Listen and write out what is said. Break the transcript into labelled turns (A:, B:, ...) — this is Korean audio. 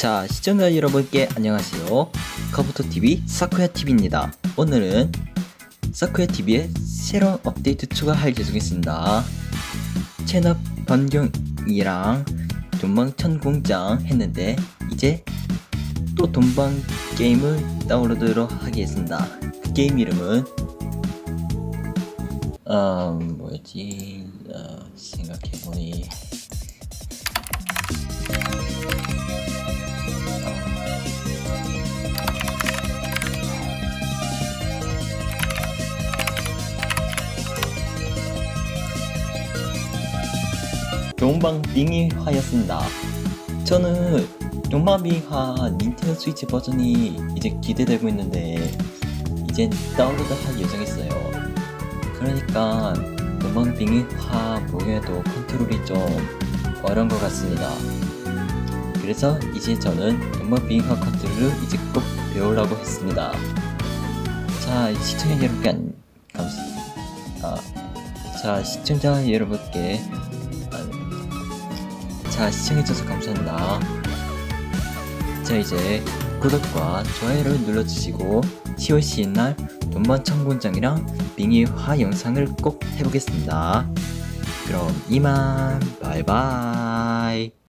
A: 자, 시청자 여러분께 안녕하세요. 카부토TV 사쿠야TV입니다. 오늘은 사쿠야TV에 새로운 업데이트 추가할 예정이 있습니다. 채널 변경이랑 돈방천 공장 했는데 이제 또 돈방 게임을 다운로드로 하겠습니다. 그 게임 이름은 뭐였지? 생각해보니 동방빙의화였습니다. 저는 동방빙의화 닌텐도 스위치 버전이 이제 기대되고 있는데 이제 다운로드 할 예정이 있어요. 그러니까 동방빙의화 보기에도 컨트롤이 좀 어려운 것 같습니다. 그래서 이제 저는 동방빙의화 컨트롤을 이제 꼭 배우려고 했습니다. 자, 시청자 여러분께 시청자 여러분께 시청해주셔서 감사합니다. 자, 이제 구독과 좋아요를 눌러주시고 10월 10일날 돈방천 공장이랑 빙의화 영상을 꼭 해보겠습니다. 그럼 이만 바이바이.